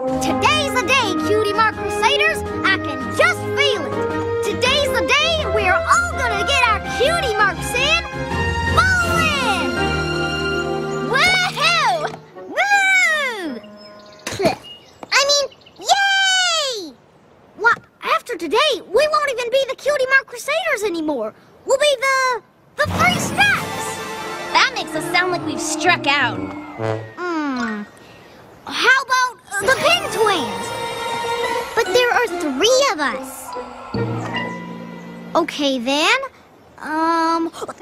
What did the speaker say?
Today's the day, Cutie Mark Crusaders. I can just feel it. Today's the day we're all gonna get our cutie marks in. Bowling! Woohoo! Woo! Yay! Well, after today, we won't even be the Cutie Mark Crusaders anymore. We'll be the Free Stacks. That makes us sound like we've struck out. How about the Pin Twins? But there are 3 of us. Okay, then.